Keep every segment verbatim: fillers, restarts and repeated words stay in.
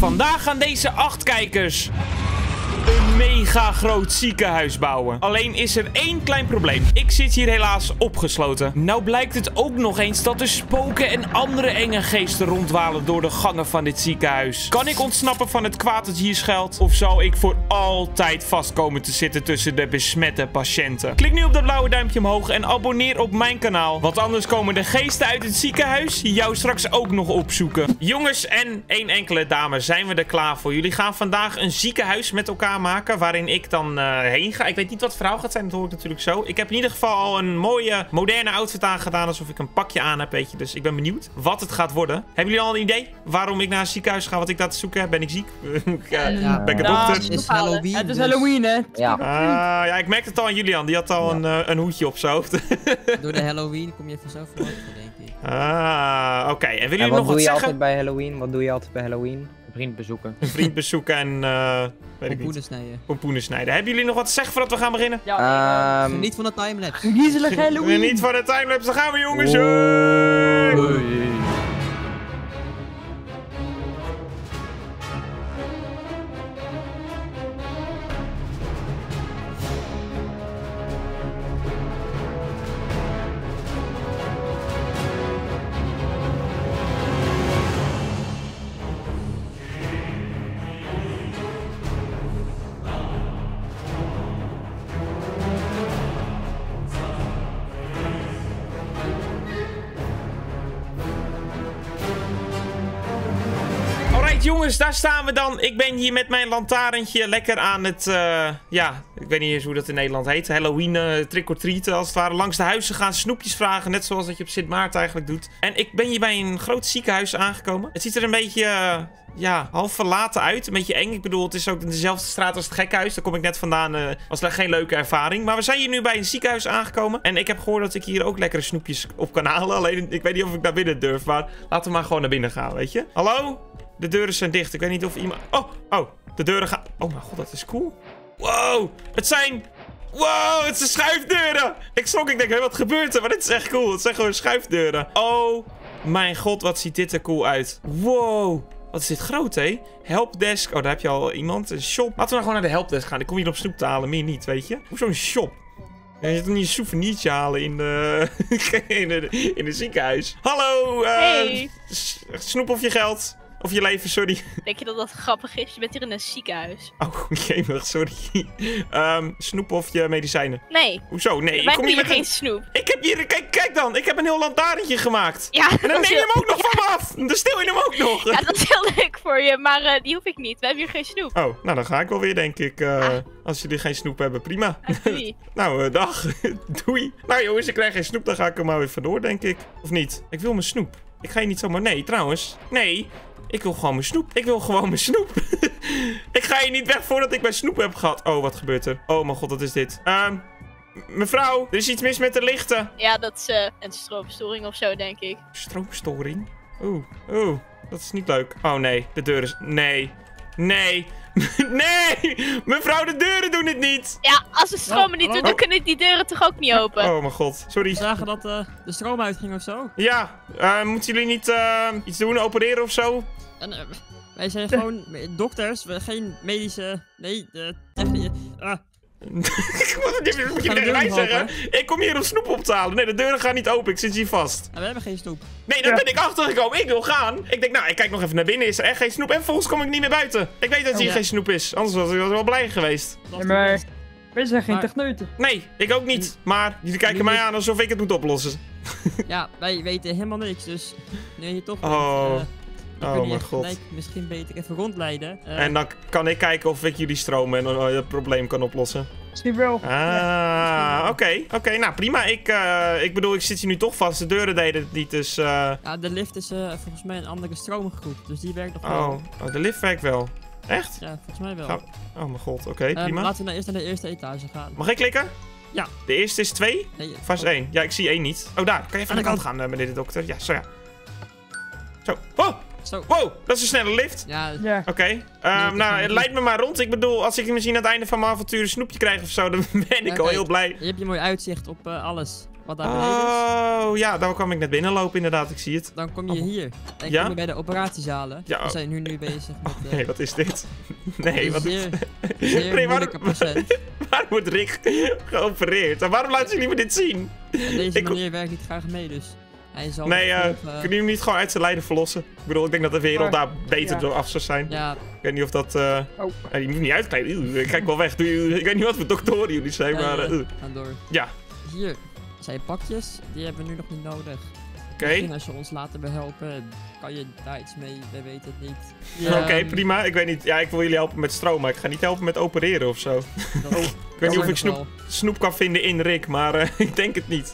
Vandaag gaan deze acht kijkers een mega groot ziekenhuis bouwen. Alleen is er één klein probleem. Ik zit hier helaas opgesloten. Nou blijkt het ook nog eens dat er spoken en andere enge geesten rondwalen door de gangen van dit ziekenhuis. Kan ik ontsnappen van het kwaad dat hier schuilt? Of zal ik voor altijd vast komen te zitten tussen de besmette patiënten? Klik nu op dat blauwe duimpje omhoog en abonneer op mijn kanaal. Want anders komen de geesten uit het ziekenhuis jou straks ook nog opzoeken. Jongens en één enkele dame, zijn we er klaar voor? Jullie gaan vandaag een ziekenhuis met elkaar maken, waarin ik dan uh, heen ga. Ik weet niet wat het verhaal gaat zijn, dat hoor ik natuurlijk zo. Ik heb in ieder geval al een mooie, moderne outfit aangedaan, alsof ik een pakje aan heb, weet je. Dus ik ben benieuwd wat het gaat worden. Hebben jullie al een idee waarom ik naar een ziekenhuis ga, wat ik daar te zoeken heb? Ben ik ziek? ja, ja. Ben ik een Ja, dokter? het is Halloween. Het is dus- Halloween, hè? Ja. Ah, ja, ik merkte het al aan Julian. Die had al Ja. een, uh, een hoedje op zijn hoofd. Door de Halloween kom je vanzelf voor, denk ik. ah, oké. En willen En jullie wat nog doe wat je zeggen? altijd bij Halloween? Wat doe je altijd bij Halloween? Een vriend bezoeken. Een vriend bezoeken en, uh, weet ik Pompoenen niet, snijden. pompoenen snijden. Hebben jullie nog wat te zeggen voordat we gaan beginnen? Ja. Ehm Geniet van de timelapse. Een griezelig Halloween. Niet van de timelapse, dan gaan we jongens. Hey! Alright jongens, daar staan we dan. Ik ben hier met mijn lantaarntje lekker aan het, uh, ja, ik weet niet eens hoe dat in Nederland heet. Halloween uh, trick-or-treaten als het ware. Langs de huizen gaan, snoepjes vragen, net zoals dat je op Sint Maarten eigenlijk doet. En ik ben hier bij een groot ziekenhuis aangekomen. Het ziet er een beetje, uh, ja, half verlaten uit. Een beetje eng. Ik bedoel, het is ook in dezelfde straat als het gekhuis. Daar kom ik net vandaan. Uh, was geen leuke ervaring. Maar we zijn hier nu bij een ziekenhuis aangekomen. En ik heb gehoord dat ik hier ook lekkere snoepjes op kan halen. Alleen, ik weet niet of ik naar binnen durf. Maar laten we maar gewoon naar binnen gaan, weet je. Hallo? De deuren zijn dicht. Ik weet niet of iemand... Oh, oh. De deuren gaan... Oh mijn god, dat is cool. Wow. Het zijn... Wow, het zijn schuifdeuren. Ik schrok, ik denk, hé, wat gebeurt er? Maar dit is echt cool. Het zijn gewoon schuifdeuren. Oh mijn god, wat ziet dit er cool uit. Wow. Wat is dit groot, hé? Helpdesk. Oh, daar heb je al iemand. Een shop. Laten we nou gewoon naar de helpdesk gaan. Ik kom hier om snoep te halen, meer niet, weet je. Hoezo een shop? Je zit toch niet een souvenirtje halen in de, in de, in de ziekenhuis? Hallo, uh, Hey. Snoep of je geld. Of je leven, sorry. Denk je dat dat grappig is? Je bent hier in een ziekenhuis. Oh, jemig, sorry. um, snoep of je medicijnen? Nee. Hoezo? Nee, Wij ik kom hebben hier hier met geen een... snoep. Ik heb hier... Kijk, kijk dan. Ik heb een heel lantaarntje gemaakt. Ja, En dan dat neem is je heel- hem ook nog ja, van me af. Dan stil je hem ook nog. ja, dat is heel leuk voor je, maar uh, die hoef ik niet. We hebben hier geen snoep. Oh, nou dan ga ik wel weer, denk ik. Uh, Ah. Als jullie geen snoep hebben, prima. Ah, doei. nou, uh, dag. Doei. Nou jongens, ik krijg geen snoep. Dan ga ik er maar weer vandoor, denk ik. Of niet? Ik wil mijn snoep. Ik ga je niet zomaar... Nee, trouwens. Nee. Ik wil gewoon mijn snoep. Ik wil gewoon mijn snoep. Ik ga hier niet weg voordat ik mijn snoep heb gehad. Oh, wat gebeurt er? Oh mijn god, wat is dit? Ehm, mevrouw, er is iets mis met de lichten. Ja, dat is uh, een stroomstoring of zo, denk ik. Stroomstoring? Oeh, oeh. Dat is niet leuk. Oh nee, de deur is... Nee. Nee. Nee! Mevrouw, de deuren doen het niet! Ja, als de stroom het niet hallo? doet, dan kunnen die deuren toch ook niet open? Oh mijn god, sorry. We zagen dat uh, de stroom uitging of zo. Ja, uh, moeten jullie niet uh, iets doen, opereren of zo? En, uh, wij zijn gewoon dokters, we geen medische... Nee, de technische... Uh, Wat moet je Gaan de tegen mij deuren zeggen? Ik kom hier om snoep op te halen. Nee, de deuren gaan niet open, ik zit hier vast. we hebben geen snoep. Nee, daar ben ik achtergekomen. Ik wil gaan. Ik denk, nou, ik kijk nog even naar binnen. Is er echt geen snoep? En vervolgens kom ik niet meer buiten. Ik weet dat hier ja. geen snoep is. Anders was ik wel blij geweest. Dat Ja, is maar best. wij zijn geen Maar- techneuten. Nee, ik ook niet. Maar jullie kijken Jullie- mij aan alsof ik het moet oplossen. Ja, wij weten helemaal niks, dus... Nee, je toch Oh. bent, uh, we Oh kunnen mijn je god. gelijk misschien beter even rondleiden. Uh, En dan kan ik kijken of ik jullie stromen en uh, het probleem kan oplossen. Misschien wel. Ah, oké. Oké, okay, nou prima. Ik, uh, ik bedoel, ik zit hier nu toch vast. De deuren deden het niet, dus... Uh... Ja, de lift is uh, volgens mij een andere stroomgroep, dus die werkt nog wel. Oh, oh, de lift werkt wel. Echt? Ja, volgens mij wel. Ga- Oh mijn god, oké, Ehm, prima. laten we nou eerst naar de eerste etage gaan. Mag ik klikken? Ja. De eerste is twee? Nee, Vast één. Ja, ik zie één niet. Oh, daar. Kan je even aan de kant gaan, uh, meneer de dokter? Ja, zo ja. Zo. Oh! Zo. Wow, dat is een snelle lift. Ja, Ja. Oké. Okay. Nee, Um, dat nou, gaan we leid me maar rond. Ik bedoel, als ik misschien aan het einde van mijn avontuur een snoepje krijg of zo, dan ben ik Ja, al kijk. heel blij. je hebt je mooi uitzicht op uh, alles. wat daar beneden is. Oh, ja, daar kwam ik net binnenlopen inderdaad. Ik zie het. Dan kom je hier. Dan Ja? kom je bij de operatiezalen. Ja. We zijn nu, nu bezig met uh, Nee, wat is dit? Nee, een wat is zeer, zeer Nee, moeilijke waarom- patiënt. Waar wordt Rick geopereerd? En waarom laten jullie me dit zien? En deze Ik- meneer werkt niet graag mee, dus hij zal... Nee, eh, nog, uh, kunnen jullie hem niet gewoon uit zijn lijden verlossen? Ik bedoel, ik denk dat de wereld Ja. daar beter Ja. door af zou zijn. Ja, Ik weet niet of dat... eh Oh. eh, je moet niet uitkleden. Oeh, kijk wel weg. Doe je- Ik weet niet wat voor doktoren jullie zijn, ja, maar... ja, eh, oeh. gaan door. Ja, Hier zijn pakjes, die hebben we nu nog niet nodig. oké. Misschien als je ons later wil helpen, kan je daar iets mee, we weten het niet. Oké, Ehm, prima. Ik weet niet... Ja, ik wil jullie helpen met stroom, maar ik ga niet helpen met opereren of zo. dat- Ik weet niet of ik nog snoep, wel. snoep kan vinden in Rick, maar eh, ik denk het niet.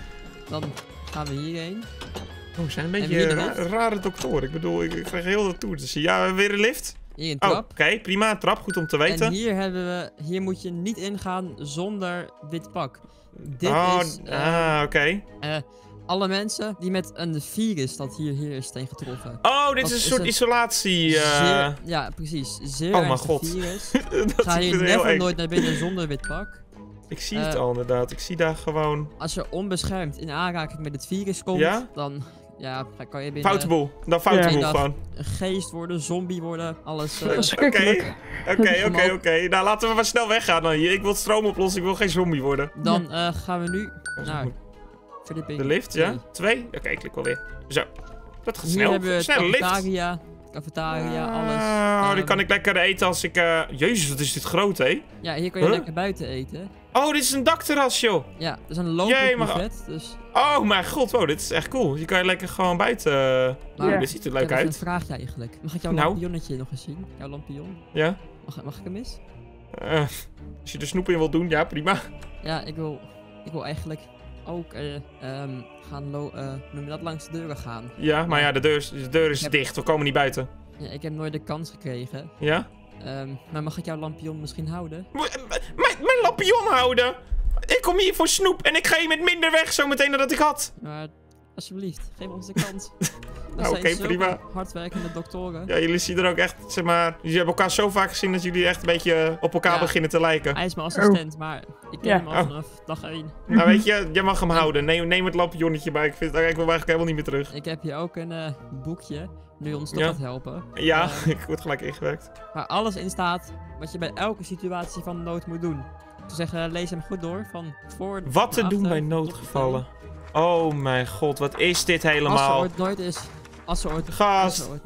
Dan gaan we hierheen. Oh, we zijn een En beetje wie de ra- lift? rare doktoren. Ik bedoel, ik, ik krijg heel de tour te zien. Ja, we hebben weer een lift. Hier een Oh, trap. oké, prima. Trap, goed om te weten. En hier hebben we, hier moet je niet ingaan zonder wit pak. Dit oh, is eh, ah, oké. eh, alle mensen die met een virus dat hier, hier is tegen getroffen. Oh, dit dat is een is soort een isolatie. eh Zeer- ja, precies. Zeer Oh, mijn ernstig god. virus. dat Ga is hier heel never eng. nooit naar binnen zonder wit pak. Ik zie het Eh, al inderdaad. Ik zie daar gewoon... Als je onbeschermd in aanraking met het virus komt, Ja? dan ja, dan kan je binnen Foute boel. Dan foute Ja. boel Ja. gewoon. een geest worden, zombie worden, alles. eh, Verschrikkelijk. Oké, oké, oké. Nou, laten we maar snel weggaan dan hier. Ik wil het stroom oplossen. Ik wil geen zombie worden. dan eh, gaan we nu naar verdieping De lift, ja? twee. Twee? Oké, ik klik wel weer. Zo. Dat gaat Hier snel. hebben we de Snelle lift. cafetaria, cafetaria, alles. Oh, die Ehm, kan ik lekker eten als ik... eh, Jezus, wat is dit groot, hè? Ja, hier kan je Huh? lekker buiten eten. Oh, dit is een dakterras, joh. Ja, er is een Jee, lopend maar- buffet, dus... Oh, mijn god. Wow, dit is echt cool. Je kan je lekker gewoon buiten... eh, Maar Ja. Dit ziet er ik leuk heb even uit. een vraagje eigenlijk. Mag ik jouw Nou? lampionnetje nog eens zien? Jouw lampion? Ja? Mag, mag ik hem eens? Eh, als je er snoep in wilt doen, ja, prima. Ja, ik wil, ik wil eigenlijk ook eh, ehm, gaan, lo eh, noem je dat, langs de deuren gaan. Ja, maar ja, de deur is, de deur is Ik heb- dicht. We komen niet buiten. Ja, ik heb nooit de kans gekregen. Ja? Ehm, maar mag ik jouw lampion misschien houden? M- m- Mijn, mijn lampion houden! Ik kom hier voor snoep en ik ga hier met minder weg zometeen dan dat ik had. Maar alsjeblieft, geef ons de kans. Dat Nou, zijn oké, zulke prima. hardwerkende doktoren. Ja, jullie zien er ook echt, zeg maar... Jullie hebben elkaar zo vaak gezien dat jullie echt een beetje op elkaar Ja. beginnen te lijken. Hij is mijn assistent, maar ik ken Ja. hem al Oh. vanaf dag één. Nou, weet je, je mag hem houden. Neem, neem het lampionnetje, maar ik, vind, ik wil eigenlijk helemaal niet meer terug. Ik heb hier ook een eh, boekje, nu je ons toch Ja. gaat helpen. Ja, Ehm, ik word gelijk ingewerkt. waar alles in staat wat je bij elke situatie van nood moet doen. Ik zou zeggen, lees hem goed door, van voor... Wat te naar doen achter, bij tot noodgevallen. Oh mijn god, wat is dit Als er helemaal? ooit nooit is. Als er ooit... Als Gast, er ooit...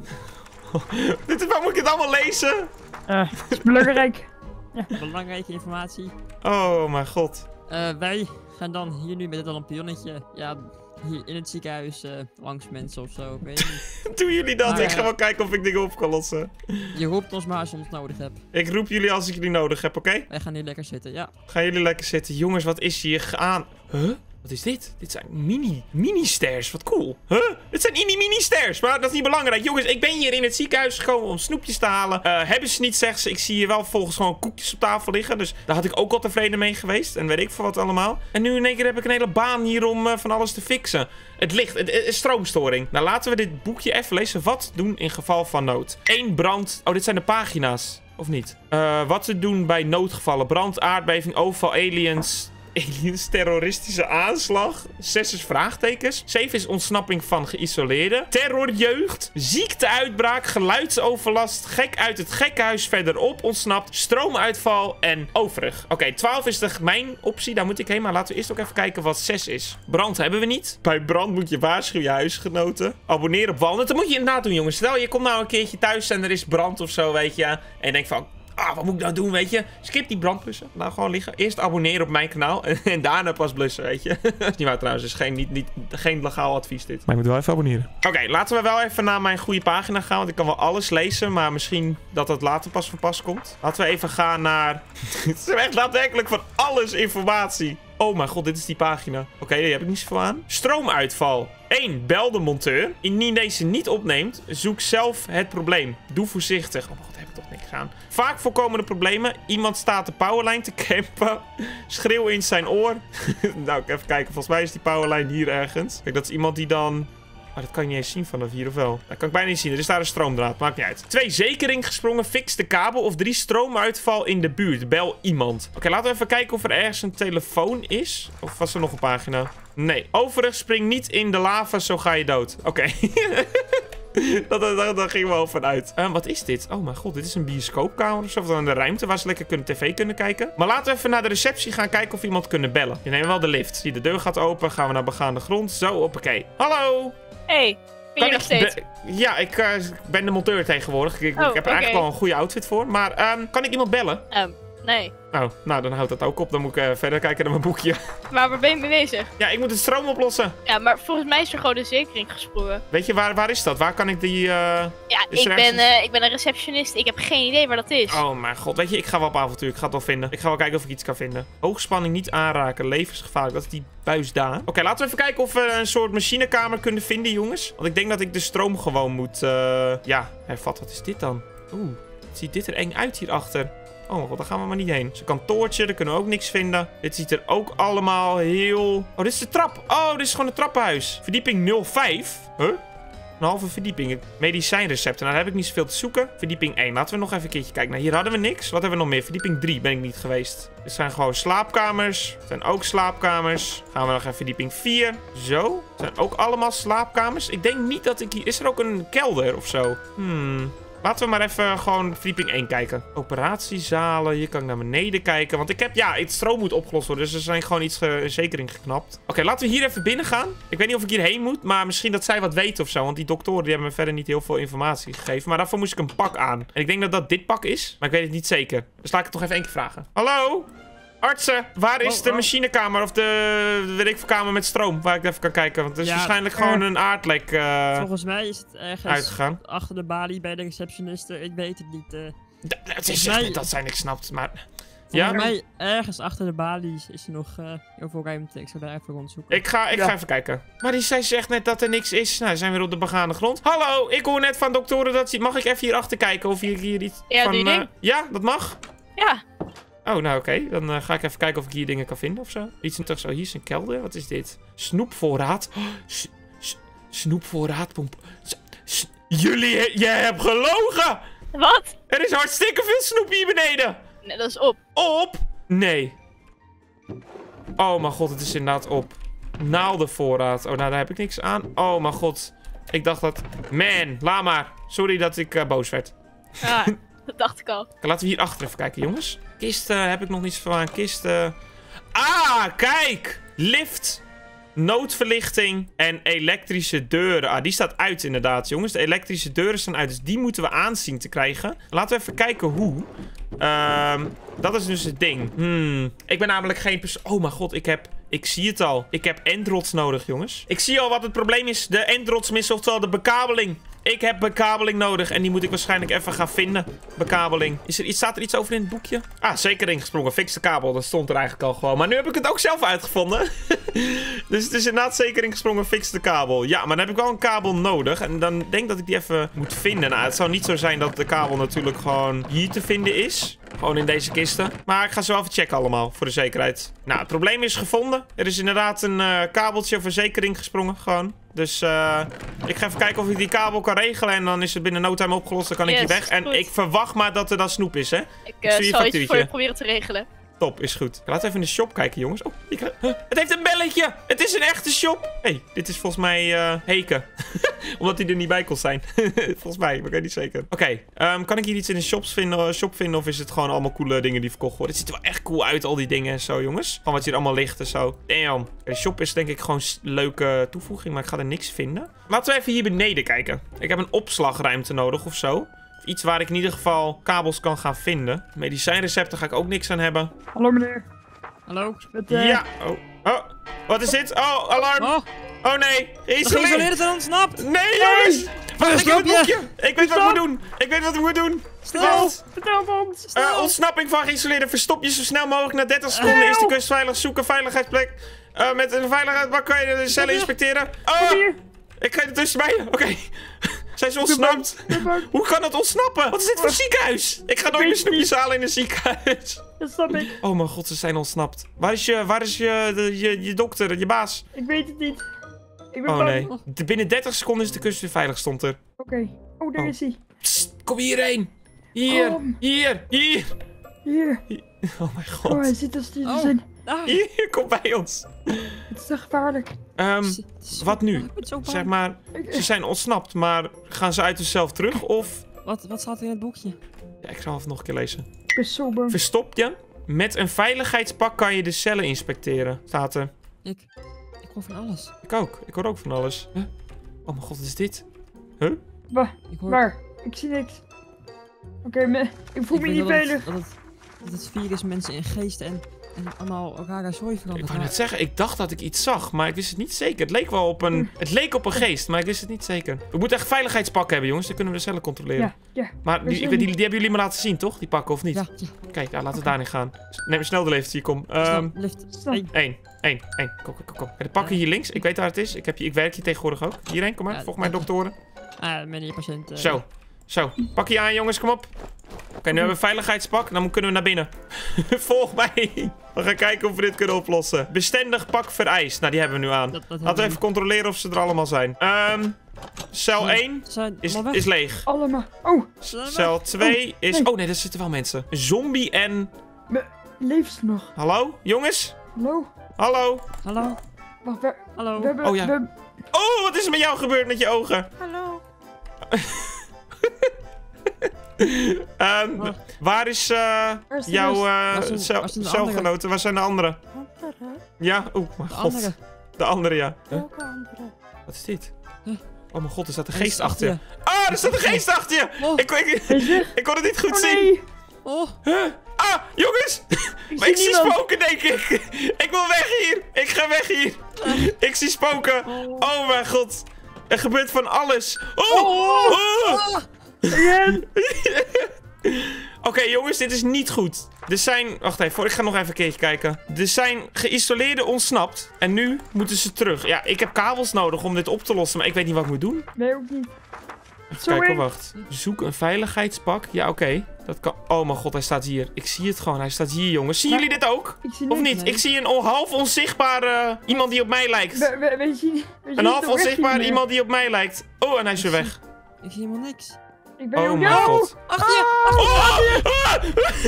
dit is, waar moet ik het allemaal lezen? Eh, het is belangrijk. Belangrijke informatie. Oh mijn god. Eh, wij gaan dan hier nu met het lampionnetje, ja, hier in het ziekenhuis eh, langs mensen of zo, ik weet het niet. Doen jullie dat? Maar, Ik ga eh, wel kijken of ik dingen op kan lossen. Je roept ons maar als je ons nodig hebt. Ik roep jullie als ik jullie nodig heb, oké? Wij gaan hier lekker zitten, ja. Gaan jullie lekker zitten. Jongens, wat is hier aan? Huh? Wat is dit? Dit zijn mini, mini-stairs. Wat cool. Huh? Dit zijn mini-mini-stairs. Maar dat is niet belangrijk. Jongens, ik ben hier in het ziekenhuis gekomen om snoepjes te halen. Eh, hebben ze niet, zegt ze. Ik zie hier wel volgens gewoon koekjes op tafel liggen. Dus daar had ik ook al tevreden mee geweest. En weet ik veel wat allemaal. En nu in één keer heb ik een hele baan hier om uh, van alles te fixen. Het licht, het, het is stroomstoring. Nou, laten we dit boekje even lezen. Wat doen in geval van nood? Eén brand. Oh, dit zijn de pagina's. Of niet? Uh, wat te doen bij noodgevallen. Brand, aardbeving, overval, aliens... Aliens, terroristische aanslag. Zes is vraagtekens. Zeven is ontsnapping van geïsoleerden. Terrorjeugd. Ziekteuitbraak. Geluidsoverlast. Gek uit het gekkenhuis verderop ontsnapt. Stroomuitval en overig. Oké, okay, twaalf is de mijn optie. Daar moet ik heen. Maar laten we eerst ook even kijken wat zes is. Brand hebben we niet. Bij brand moet je waarschuwen je huisgenoten. Abonneer op Walnut. Dat moet je inderdaad doen, jongens. Stel, je komt nou een keertje thuis en er is brand of zo, weet je. En je denkt van... Ah, wat moet ik nou doen, weet je? Skip die brandblussen. Nou, gewoon liggen. Eerst abonneren op mijn kanaal. En, en daarna pas blussen, weet je? Dat is niet waar trouwens. Het is geen, niet, niet, geen legaal advies dit. Maar je moet wel even abonneren. Oké, okay, laten we wel even naar mijn goede pagina gaan. Want ik kan wel alles lezen. Maar misschien dat dat later pas van pas komt. Laten we even gaan naar... Het is echt daadwerkelijk van alles informatie. Oh mijn god, dit is die pagina. Oké, okay, die heb ik niet zoveel aan. Stroomuitval. één. Bel de monteur. Indien deze niet opneemt, zoek zelf het probleem. Doe voorzichtig. Oh mijn god, heb ik toch niks aan. Vaak voorkomende problemen. Iemand staat de powerline te campen. Schreeuw in zijn oor. Nou, even kijken. Volgens mij is die powerline hier ergens. Kijk, dat is iemand die dan... Maar dat kan je niet eens zien vanaf hier, of wel? Dat kan ik bijna niet zien. Er is daar een stroomdraad. Maakt niet uit. Twee, zekering gesprongen. Fix de kabel. Of drie, stroomuitval in de buurt. Bel iemand. Oké, okay, laten we even kijken of er ergens een telefoon is. Of was er nog een pagina? Nee. Overigens, spring niet in de lava, zo ga je dood. Oké. Okay. dat, dat, dat gingen we wel vanuit. Uh, wat is dit? Oh mijn god, dit is een bioscoopkamer of zo. Of dan een ruimte waar ze lekker kunnen tv kunnen kijken. Maar laten we even naar de receptie gaan kijken of we iemand kunnen bellen. Je neemt wel de lift. Zie, de deur gaat open. Gaan we naar begaande grond. Zo, hoppakee. Hallo! Hey, ben je nog steeds? Ja, ik uh, ben de monteur tegenwoordig. Ik, oh, ik heb er okay. eigenlijk wel een goede outfit voor. Maar um, kan ik iemand bellen? Um, nee. Oh, nou dan houdt dat ook op. Dan moet ik uh, verder kijken naar mijn boekje. Maar waar ben je mee bezig? Ja, ik moet de stroom oplossen. Ja, maar volgens mij is er gewoon een zekering gesprongen. Weet je, waar, waar is dat? Waar kan ik die... Uh, ja, ik ben, uh, ik ben een receptionist. Ik heb geen idee waar dat is. Oh mijn god. Weet je, ik ga wel op avontuur. Ik ga het wel vinden. Ik ga wel kijken of ik iets kan vinden. Hoogspanning niet aanraken. Levensgevaarlijk. Dat is die buis daar. Oké, okay, laten we even kijken of we een soort machinekamer kunnen vinden, jongens. Want ik denk dat ik de stroom gewoon moet... Uh, ja, hervat. Wat is dit dan? Oeh, ziet dit er eng uit hierachter. Oh mijn god, daar gaan we maar niet heen. Het is een kantoortje, daar kunnen we ook niks vinden. Dit ziet er ook allemaal heel... Oh, dit is de trap. Oh, dit is gewoon een trappenhuis. Verdieping nul vijf. Huh? Een halve verdieping. Medicijnrecepten. Nou, daar heb ik niet zoveel te zoeken. Verdieping één. Laten we nog even een keertje kijken. Nou, hier hadden we niks. Wat hebben we nog meer? Verdieping drie ben ik niet geweest. Dit zijn gewoon slaapkamers. Het zijn ook slaapkamers. Gaan we nog even verdieping vier. Zo. Het zijn ook allemaal slaapkamers. Ik denk niet dat ik hier... Is er ook een kelder of zo? Hmm... Laten we maar even gewoon verdieping één kijken. Operatiezalen. Hier kan ik naar beneden kijken. Want ik heb, ja, het stroom moet opgelost worden. Dus er zijn gewoon iets ge zekering geknapt. Oké, okay, laten we hier even binnen gaan. Ik weet niet of ik hierheen moet. Maar misschien dat zij wat weten of zo. Want die doktoren die hebben me verder niet heel veel informatie gegeven. Maar daarvoor moest ik een pak aan. En ik denk dat dat dit pak is. Maar ik weet het niet zeker. Dus laat ik het toch even één keer vragen. Hallo? Artsen, waar is oh, de oh. machinekamer of de, weet ik veel, kamer met stroom? Waar ik even kan kijken. Want het is ja, waarschijnlijk uh, gewoon een aardlek uh, volgens mij is het ergens uitgegaan. Achter de balie bij de receptioniste. Ik weet het niet. Uh. Het is echt dat zijn ik snapt, maar... Volgens ja? mij ergens achter de balies is er nog uh, heel veel ruimte. Ik zal daar even rondzoeken. Ik ga, ik ja. ga even kijken. Maar die zei zegt net dat er niks is. Nou, we zijn weer op de begaande grond. Hallo, ik hoor net van doktoren dat ze... Mag ik even hier achter kijken of hier, hier iets ja, van... doe je uh, ding. Ja, dat mag? Ja. Oh, nou oké. Okay. Dan uh, ga ik even kijken of ik hier dingen kan vinden of zo. Iets terug. Zo, hier is een kelder. Wat is dit? Snoepvoorraad. Oh, s s snoepvoorraad. S Jullie, je hebt gelogen! Wat? Er is hartstikke veel snoep hier beneden. Nee, dat is op. Op? Nee. Oh mijn god, het is inderdaad op. Naaldenvoorraad. Oh, nou daar heb ik niks aan. Oh mijn god. Ik dacht dat... Man, laat maar. Sorry dat ik uh, boos werd. Ja. Dat dacht ik al. Laten we hier achter even kijken, jongens. Kisten uh, heb ik nog niets van aan. Kisten. Ah, kijk! Lift. Noodverlichting. En elektrische deuren. Ah, die staat uit inderdaad, jongens. De elektrische deuren staan uit. Dus die moeten we aanzien te krijgen. Laten we even kijken hoe. Um, dat is dus het ding. Hmm. Ik ben namelijk geen persoon... Oh mijn god, ik heb... Ik zie het al. Ik heb endrots nodig, jongens. Ik zie al wat het probleem is. De endrots missen, oftewel de bekabeling. Ik heb bekabeling nodig. En die moet ik waarschijnlijk even gaan vinden. Bekabeling. Is er iets, staat er iets over in het boekje? Ah, zeker ingesprongen. Fix de kabel. Dat stond er eigenlijk al gewoon. Maar nu heb ik het ook zelf uitgevonden. Dus het is inderdaad zeker ingesprongen. Fix de kabel. Ja, maar dan heb ik wel een kabel nodig. En dan denk ik dat ik die even moet vinden. Nou, het zou niet zo zijn dat de kabel natuurlijk gewoon hier te vinden is. Gewoon in deze kisten. Maar ik ga zo even checken allemaal. Voor de zekerheid. Nou, het probleem is gevonden. Er is inderdaad een uh, kabeltje of verzekering gesprongen. Gewoon. Dus uh, ik ga even kijken of ik die kabel kan regelen. En dan is het binnen no time opgelost. Dan kan yes, ik hier weg. En goed. Ik verwacht maar dat er dan snoep is, hè? Ik uh, zal iets voor je proberen te regelen. Top, is goed. Laten we even in de shop kijken, jongens. Oh, ik, huh, het heeft een belletje. Het is een echte shop. Hé, hey, dit is volgens mij uh, Heke. Omdat hij er niet bij kon zijn. Volgens mij, maar ik weet niet zeker. Oké, okay, um, kan ik hier iets in de shops vinden, shop vinden? Of is het gewoon allemaal coole dingen die verkocht worden? Het ziet er wel echt cool uit, al die dingen en zo, jongens. Van wat hier allemaal ligt en zo. Damn. De shop is denk ik gewoon een leuke toevoeging, maar ik ga er niks vinden. Laten we even hier beneden kijken. Ik heb een opslagruimte nodig of zo. Iets waar ik in ieder geval kabels kan gaan vinden. Medicijnrecepten ga ik ook niks aan hebben. Hallo meneer. Hallo. Met, uh... Ja. Oh. Oh. Wat is dit? Oh, alarm. Oh, oh nee. Geïsoleerd en ontsnapt. Nee, jongens. Wacht, ik heb het boekje. Ik weet wat ik moet doen. Ik weet wat ik moet doen. Snel. Vertel ons. Uh, ontsnapping van geïsoleerden. Verstop je zo snel mogelijk. Na dertig seconden uh, is de kust veilig. Zoek een veiligheidsplek. Uh, met een veiligheidsbak kan je de cellen inspecteren. Oh. Ik ga er tussenbij. Oké. Okay. Zijn ze ontsnapt? Hoe kan het ontsnappen? Wat is dit voor ziekenhuis? Ik ga nooit meer snoepjes halen in een ziekenhuis. Dat snap ik. Oh mijn god, ze zijn ontsnapt. Waar is je, waar is je, de, je, je dokter, je baas? Ik weet het niet. Ik ben oh bang. nee. De, binnen dertig seconden is de kust weer veilig, stond er. Oké. Okay. Oh, daar oh. is hij. Psst, kom hierheen. Hier, oh. hier, hier. Hier. Oh mijn god. Oh, hij zit als die oh. zijn... Daar. Hier, kom bij ons. Het is te gevaarlijk. Ehm, Het is- het is zo- wat nu? Ik ben zo bang. zeg maar, Ik, ze zijn ontsnapt, maar gaan ze uit zichzelf terug? Of... Wat, wat staat er in het boekje? Ja, ik zal het nog een keer lezen. ik ben zo bang. Verstop je. Met een veiligheidspak kan je de cellen inspecteren. Staat er. Ik, ik hoor van alles. Ik ook. Ik hoor ook van alles. Huh? Oh mijn god, wat is dit? Huh? Waar? Ik hoor... Waar? Ik zie niks. Oké, me- ik voel ik me weet niet dat het- veilig. Dat het, dat het virus mensen in geesten en, en allemaal rare zooi Ik verandert. wou maar- net zeggen, ik dacht dat ik iets zag, maar ik wist het niet zeker. Het leek wel op een, het leek op een geest, maar ik wist het niet zeker. We moeten echt veiligheidspakken hebben, jongens. Dan kunnen we de cellen controleren. Ja, ja. Maar die, ik weet, die, die hebben jullie me laten zien, toch? Die pakken, of niet? Ja, ja. Kijk, nou, laten we daarin gaan. Neem snel de lift, hier, kom. Ehm Snel, lift. Snel. Eén. één, één, één. Kom, kom, kom, kom. De pakken hier links. Ik weet waar het is. Ik, heb je, ik werk hier tegenwoordig ook. Hierheen, kom maar. Ja, Volg mij, doktoren. Ah, meneer patiënt. eh, Zo. Zo. Pak je aan, jongens. Kom op. Oké, nu hebben we een veiligheidspak. Dan kunnen we naar binnen. Volg mij. We gaan kijken of we dit kunnen oplossen. Bestendig pak vereist. Nou, die hebben we nu aan. Dat, dat Laten we even controleren of ze er allemaal zijn. Ehm cel één Zijn is, allemaal weg. is leeg. Allemaal. Oh, Zijn weg. Cel twee is... nee. Oh nee, daar zitten wel mensen. Zombie en... leeft ze nog? Hallo? Jongens? Hallo? Hallo? Hallo? Wacht, we, Hallo? we hebben... Oh, ja. we hebben- Oh, wat is er met jou gebeurd met je ogen? Hallo? Ehm, Oh. Waar is eh, Waar is de jouw rest? eh, Waar zijn- cel- waar zijn de celgenoten? Waar zijn de anderen? Ja? Oeh, mijn De god. andere. De andere, ja. Huh? Welke andere? Wat is dit? Huh? Oh mijn god, er staat een Hij is geest achter je. achter Ah, er staat een geest achter je! Oh. Ik, ik, Hij is weg. ik kon het niet goed Oh zien. nee. Oh, Huh? Ah, jongens! Ik Maar ik zie niemand. spoken, denk ik. Ik wil weg hier. Ik ga weg hier. Ik zie spoken. Oh mijn god. Er gebeurt van alles. Oh! Oh! Again. Oké, jongens, dit is niet goed. Er zijn... Wacht even, voor- ik ga nog even een keertje kijken. Er zijn geïsoleerden ontsnapt. En nu moeten ze terug. Ja, ik heb kabels nodig om dit op te lossen, maar ik weet niet wat ik moet doen. Nee, ook niet. Even Sorry. kijken, wacht. Zoek een veiligheidspak. Ja, oké. Dat kan... Oh mijn god, hij staat hier. Ik zie het gewoon. Hij staat hier, jongens. Zien Maar- jullie dit ook? Ik zie Of niks. niet? Nee. Ik zie een on- half onzichtbare... Iemand die op mij lijkt. We, we, we zien, we zien Een half toch echt onzichtbaar niet meer. iemand die op mij lijkt. Oh, en hij is weer weg. ik zie helemaal niks. Ik ben Oh ook mijn jou. god. Achter je! Oh! Ah!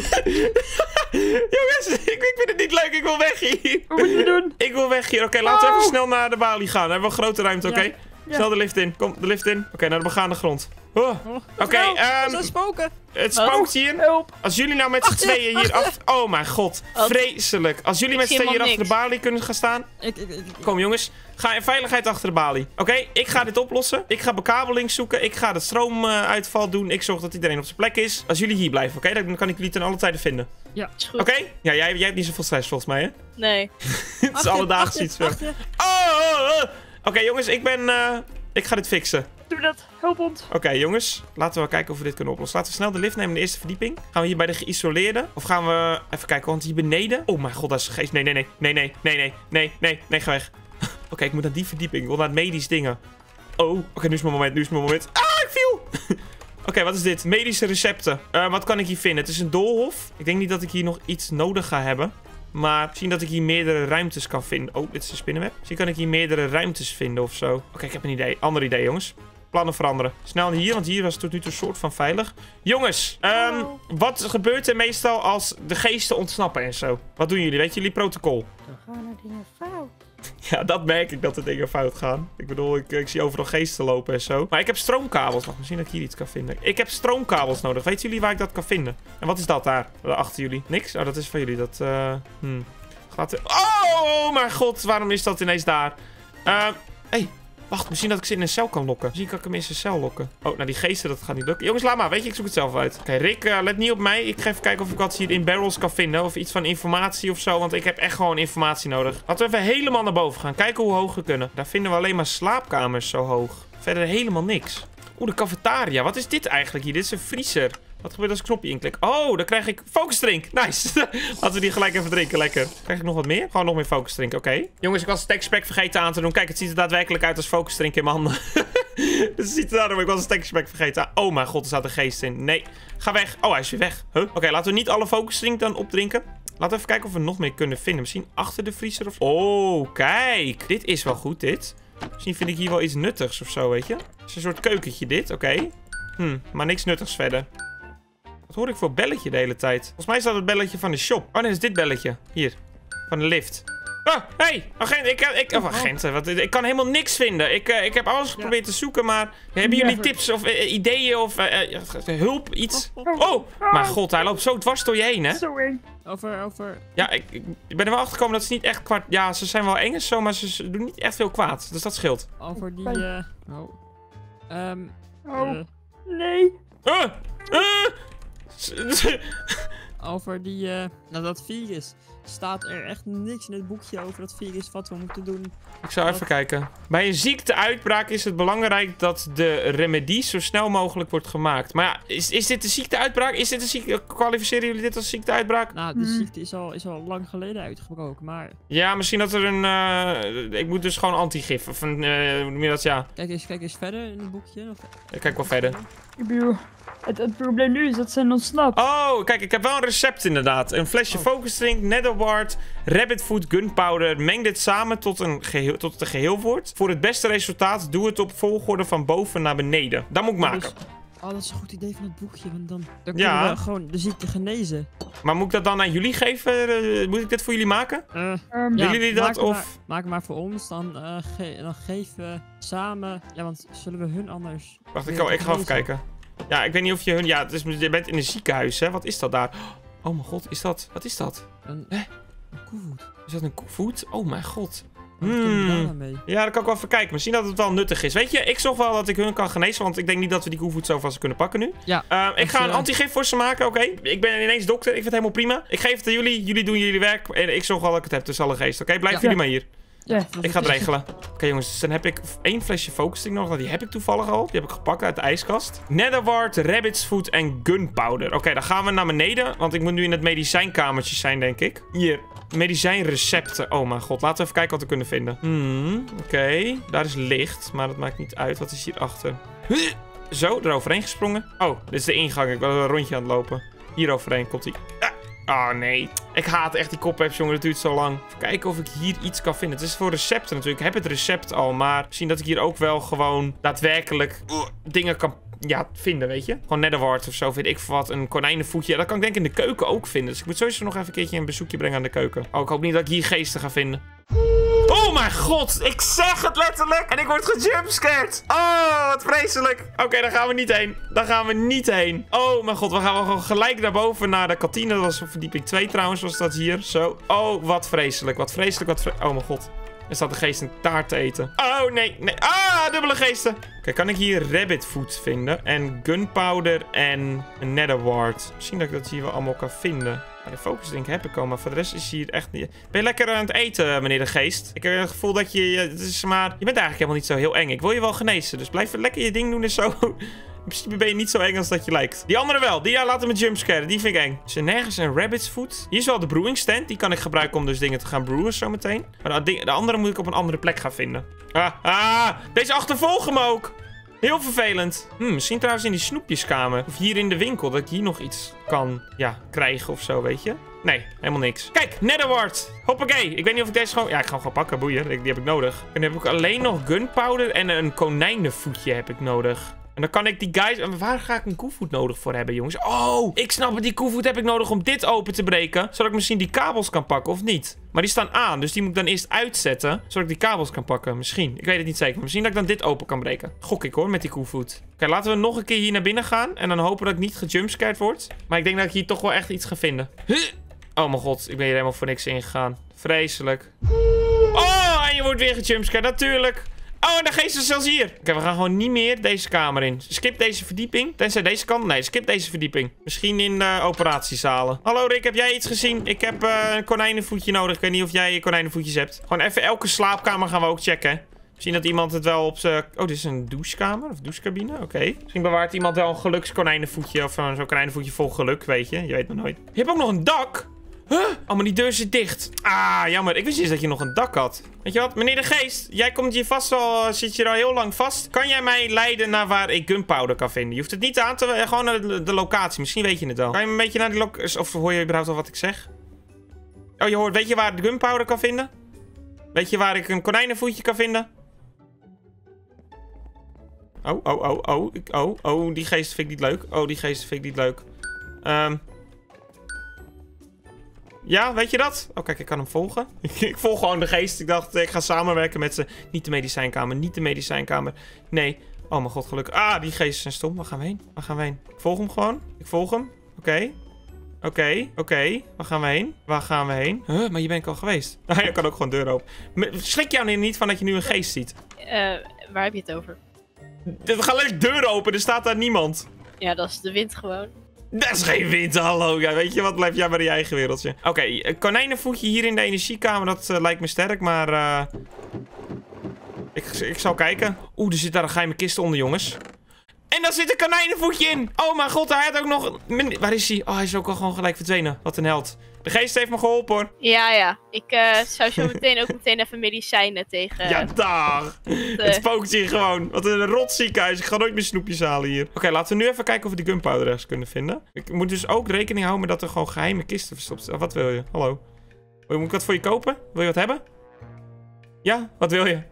Jongens, ik, ik vind het niet leuk. Ik wil weg hier. Wat moeten we doen? Ik wil weg hier. Oké, laten we Oh. even snel naar de balie gaan. Dan hebben we een grote ruimte, oké? Ja. Ja. Snel de lift in. Kom, de lift in. Oké, naar de begaande grond. Oh. Oh, Oké, nou, er ehm, zijn spoken. het Wat? spookt hier. Help. Als jullie nou met z'n Achter je, tweeën hier achter af... Oh mijn god. Wat? Vreselijk. Als jullie Ik met z'n zie tweeën hier achter helemaal de balie kunnen gaan staan... Ik, ik, ik, Kom jongens, ga in veiligheid achter de balie. Oké, ik ga dit oplossen. Ik ga bekabeling zoeken. Ik ga de stroomuitval doen. Ik zorg dat iedereen op zijn plek is. Als jullie hier blijven, oké? Dan kan ik jullie ten alle tijde vinden. Is goed. Oké? Ja, jij, jij hebt niet zoveel stress volgens mij, hè? Nee. Het is alledaags iets. Achter je. Oh, oh, oh. Oké jongens, ik ben... eh, ik ga dit fixen. Doe dat. Help ons. Oké jongens, laten we wel kijken of we dit kunnen oplossen. Laten we snel de lift nemen in de eerste verdieping. Gaan we hier bij de geïsoleerden? Of gaan we... Even kijken, want hier beneden... Oh mijn god, dat is een geest. Nee, nee, nee. Nee, nee, nee, nee, nee, nee, nee, ga weg. Oké, ik moet naar die verdieping. Ik wil naar het medisch dingen. Oh, oké, nu is mijn moment, nu is mijn moment. Ah, ik viel! Oké, wat is dit? Medische recepten. Eh, wat kan ik hier vinden? Het is een doolhof. Ik denk niet dat ik hier nog iets nodig ga hebben. Maar misschien dat ik hier meerdere ruimtes kan vinden. Oh, dit is een spinnenweb. Misschien kan ik hier meerdere ruimtes vinden of zo. Oké, ik heb een idee. Ander idee, jongens. Plannen veranderen. Snel hier, want hier was het tot nu toe een soort van veilig. Jongens, ehm, Hallo. wat gebeurt er meestal als de geesten ontsnappen en zo? Wat doen jullie? Weet jullie protocol? Dan gaan er dingen fout. Ja, dat merk ik dat de dingen fout gaan. Ik bedoel, ik, ik zie overal geesten lopen en zo. Maar ik heb stroomkabels. Wacht, misschien dat ik hier iets kan vinden. Ik heb stroomkabels nodig. Weten jullie waar ik dat kan vinden? En wat is dat daar? Achter jullie? Niks? Oh, dat is van jullie. Dat, eh... Hmm. Gaat er... Oh, mijn god. Waarom is dat ineens daar? Ehm... hey. Wacht, misschien dat ik ze in een cel kan lokken. Misschien kan ik hem in zijn cel lokken. Oh, nou die geesten, dat gaat niet lukken. Jongens, laat maar. Weet je, ik zoek het zelf uit. Oké, Rick, uh, let niet op mij. Ik ga even kijken of ik wat hier in barrels kan vinden. Of iets van informatie of zo. Want ik heb echt gewoon informatie nodig. Laten we even helemaal naar boven gaan. Kijken hoe hoog we kunnen. Daar vinden we alleen maar slaapkamers zo hoog. Verder helemaal niks. Oeh, de cafetaria. Wat is dit eigenlijk hier? Dit is een vriezer. Wat gebeurt als ik een knopje inklik? Oh, dan krijg ik focus drink. Nice. Laten we die gelijk even drinken. Lekker. Krijg ik nog wat meer? Gewoon nog meer focus drink. Oké. Okay. Jongens, ik was het textpack vergeten aan te doen. Kijk, het ziet er daadwerkelijk uit als focus drink in mijn handen. Dus het ziet er daarom. Ik was het textpack vergeten aan. Oh mijn god, er staat een geest in. Nee. Ga weg. Oh, hij is weer weg. Huh? Oké, okay, laten we niet alle focus drink dan opdrinken. Laten we even kijken of we nog meer kunnen vinden. Misschien achter de vriezer of... Oh, kijk. Dit is wel goed, dit. Misschien vind ik hier wel iets nuttigs of zo, weet je. Het is een soort keukentje, dit. Oké. Okay. Hm, maar niks nuttigs verder. Wat hoor ik voor belletje de hele tijd? Volgens mij is dat het belletje van de shop. Oh nee, dat is dit belletje. Hier. Van de lift. Oh, hey, agent, ik, ik, of agenten, wat, ik kan helemaal niks vinden. Ik, uh, ik heb alles geprobeerd ja. te zoeken, maar hebben jullie tips of uh, ideeën of uh, uh, hulp, iets? Oh, mijn god, hij loopt zo dwars door je heen, hè? Zo eng. Over, over... Ja, ik, ik ben er wel achter gekomen dat ze niet echt kwaad... Ja, ze zijn wel eng en zo, maar ze doen niet echt veel kwaad. Dus dat scheelt. Over die, uh... Oh. Um, oh, uh, nee. Uh, uh. Over die, uh... Nou, dat virus. Staat er echt niks in het boekje over dat virus wat we moeten doen. Ik zal even kijken. Bij een ziekteuitbraak is het belangrijk dat de remedie zo snel mogelijk wordt gemaakt. Maar ja, is, is dit een ziekteuitbraak? Is dit een ziekte... Kwalificeren jullie dit als ziekteuitbraak? Nou, de ziekte is al, is al lang geleden uitgebroken, maar... Ja, misschien dat er een... Uh, ik moet dus gewoon antigif. Of een... Uh, hoe noem je dat? Ja. Kijk eens, kijk eens verder in het boekje. Of... Ik kijk wel verder. Ik bedoel, het, het probleem nu is dat ze ontsnapt. Oh, kijk, ik heb wel een recept inderdaad. Een flesje oh. focus drink, netherwart, rabbitfoot, gunpowder. Meng dit samen tot, een geheel, tot het een geheel wordt. Voor het beste resultaat doe het op volgorde van boven naar beneden. Dat moet ik maken. Dus, oh, dat is een goed idee van het boekje, want dan, dan kunnen ja. we gewoon de ziekte genezen. Maar moet ik dat dan aan jullie geven? Uh, moet ik dit voor jullie maken? Uh, um, Willen ja, jullie dat? Maak of? Maar, maak maar voor ons, dan, uh, ge dan geven we samen... Ja, want zullen we hun anders... Wacht, ik, oh, ik ga even kijken. Ja, ik weet niet of je hun... Ja, het is, je bent in een ziekenhuis, hè? Wat is dat daar? Oh mijn god, is dat... Wat is dat? Een, Hè? een koevoet. Is dat een koevoet? Oh mijn god. Wat kunnen we daar Hmm. dan mee? Ja, dat kan ik wel even kijken. Misschien dat het wel nuttig is. Weet je, ik zorg wel dat ik hun kan genezen. Want ik denk niet dat we die koevoet zo vast kunnen pakken nu. Ja. Uh, ik dus, ga een uh... antigif voor ze maken, oké? Okay? Ik ben ineens dokter. Ik vind het helemaal prima. Ik geef het aan jullie. Jullie doen jullie werk. En ik zorg wel dat ik het heb tussen alle geesten. Oké, okay? Blijven ja. jullie maar hier. Ja. Ik ga het regelen. Oké okay, jongens, dus dan heb ik één flesje focusing nog. Nou, die heb ik toevallig al. Die heb ik gepakt uit de ijskast. Netherwart, rabbit's foot en gunpowder. Oké, okay, dan gaan we naar beneden. Want ik moet nu in het medicijnkamertje zijn, denk ik. Hier, medicijnrecepten. Oh mijn god, laten we even kijken wat we kunnen vinden. Hmm, oké. Okay. Daar is licht, maar dat maakt niet uit. Wat is hierachter? Zo, eroverheen gesprongen. Oh, dit is de ingang. Ik ben een rondje aan het lopen. Hier overheen komt hij. Ah. Oh nee, ik haat echt die cobwebs, jongen. Dat duurt zo lang. Even kijken of ik hier iets kan vinden. Het is voor recepten natuurlijk. Ik heb het recept al, maar misschien dat ik hier ook wel gewoon daadwerkelijk uh, dingen kan ja, vinden, weet je. Gewoon netherwart of zo, weet ik wat. Een konijnenvoetje. Dat kan ik denk ik in de keuken ook vinden. Dus ik moet sowieso nog even een keertje een bezoekje brengen aan de keuken. Oh, ik hoop niet dat ik hier geesten ga vinden. Oh mijn god, ik zeg het letterlijk. En ik word gejumpscared. Oh, wat vreselijk. Oké, okay, daar gaan we niet heen. Daar gaan we niet heen. Oh mijn god, we gaan gewoon gelijk naar boven naar de kantine. Dat was verdieping twee trouwens, was dat hier. Zo. Oh, wat vreselijk. Wat vreselijk, wat vreselijk. Oh mijn god. Er staat een geest een taart te eten. Oh, nee, nee. Ah, dubbele geesten. Kijk, kan ik hier rabbitfoot vinden? En gunpowder en een netherwart. Misschien dat ik dat hier wel allemaal kan vinden. Maar de focus drink heb ik al, maar voor de rest is hier echt niet... Ben je lekker aan het eten, meneer de geest? Ik heb het gevoel dat je... Het is maar... Je bent eigenlijk helemaal niet zo heel eng. Ik wil je wel genezen, dus blijf lekker je ding doen en zo. In principe ben je niet zo eng als dat je lijkt. Die andere wel. Die ja, laten me jumpscaren. Die vind ik eng. Is er nergens een rabbit's foot? Hier is wel de brewing stand. Die kan ik gebruiken om dus dingen te gaan brewen zometeen. Maar de, de andere moet ik op een andere plek gaan vinden. Ah, ah. Deze achtervolgen me ook. Heel vervelend. Hm, misschien trouwens in die snoepjeskamer. Of hier in de winkel. Dat ik hier nog iets kan, ja, krijgen of zo, weet je. Nee, helemaal niks. Kijk, netherwart. Hoppakee. Ik weet niet of ik deze gewoon... Ja, ik ga hem gewoon pakken. Boeien. Die heb ik nodig. En dan heb ik alleen nog gunpowder en een konijnenvoetje heb ik nodig. En dan kan ik die guys... En waar ga ik een koevoet nodig voor hebben, jongens? Oh, ik snap het. Die koevoet heb ik nodig om dit open te breken. Zodat ik misschien die kabels kan pakken, of niet? Maar die staan aan, dus die moet ik dan eerst uitzetten. Zodat ik die kabels kan pakken. Misschien. Ik weet het niet zeker. Maar misschien dat ik dan dit open kan breken. Gok ik hoor, met die koevoet. Oké, okay, laten we nog een keer hier naar binnen gaan. En dan hopen dat ik niet gejumpscared word. Maar ik denk dat ik hier toch wel echt iets ga vinden. Oh mijn god, ik ben hier helemaal voor niks ingegaan. Vreselijk. Oh, en je wordt weer gejumpscared, natuurlijk. Oh, en dan geest ze zelfs hier. Oké, okay, we gaan gewoon niet meer deze kamer in. Skip deze verdieping. Tenzij deze kant. Nee, skip deze verdieping. Misschien in de operatiezalen. Hallo Rick, heb jij iets gezien? Ik heb uh, een konijnenvoetje nodig. Ik weet niet of jij konijnenvoetjes hebt. Gewoon even elke slaapkamer gaan we ook checken. Misschien dat iemand het wel op zijn... Oh, dit is een douchekamer of douchecabine. Oké. Okay. Misschien bewaart iemand wel een gelukskonijnenvoetje. Of uh, zo'n konijnenvoetje vol geluk, weet je. Je weet nog nooit. Je hebt ook nog een dak. Huh? Oh, maar die deur zit dicht. Ah, jammer. Ik wist niet dat je nog een dak had. Weet je wat? Meneer de Geest, jij komt hier vast al, zit je er al heel lang vast. Kan jij mij leiden naar waar ik gunpowder kan vinden? Je hoeft het niet aan te... Gewoon naar de, de locatie. Misschien weet je het wel. Kan je me een beetje naar die locatie... Of hoor je überhaupt al wat ik zeg? Oh, je hoort... Weet je waar ik de gunpowder kan vinden? Weet je waar ik een konijnenvoetje kan vinden? Oh, oh, oh, oh. Oh, oh, die geest vind ik niet leuk. Oh, die geest vind ik niet leuk. Ehm... Um, Ja, weet je dat? Oh, kijk, ik kan hem volgen. Ik volg gewoon de geest. Ik dacht, ik ga samenwerken met ze. Niet de medicijnkamer, niet de medicijnkamer. Nee. Oh mijn god, gelukkig. Ah, die geesten zijn stom. Waar gaan we heen? Waar gaan we heen? Ik volg hem gewoon. Ik volg hem. Oké. Okay. Oké, okay. oké. Okay. Waar gaan we heen? Waar gaan we heen? Huh, maar je bent al geweest. Ah, je kan ook gewoon deur open. Schrik jou er niet van dat je nu een geest ziet? Uh, waar heb je het over? Er gaat alleen deur open, er staat daar niemand. Ja, dat is de wind gewoon. Dat is geen wind, hallo. Ja, weet je wat, blijf jij maar in je eigen wereldje. Oké, okay, konijnenvoetje hier in de energiekamer, dat uh, lijkt me sterk, maar... Uh, ik, ik zal kijken. Oeh, er zit daar een geheime kist onder, jongens. En daar zit een konijnenvoetje in. Oh mijn god, hij had ook nog... Waar is hij? Oh, hij is ook al gewoon gelijk verdwenen. Wat een held. De geest heeft me geholpen, hoor. Ja, ja. Ik uh, zou zo meteen ook meteen even medicijnen tegen... Ja, dag. De... Het spookt hier gewoon. Wat een rot ziekenhuis. Ik ga nooit meer snoepjes halen hier. Oké, okay, laten we nu even kijken of we die gunpowder ergens kunnen vinden. Ik moet dus ook rekening houden met dat er gewoon geheime kisten verstopt zijn. Wat wil je? Hallo. Moet ik wat voor je kopen? Wil je wat hebben? Ja? Wat wil je?